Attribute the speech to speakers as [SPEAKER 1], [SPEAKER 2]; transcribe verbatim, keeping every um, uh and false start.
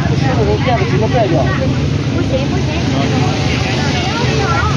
[SPEAKER 1] 不行的时候垫子直接拽掉。
[SPEAKER 2] 不行不行。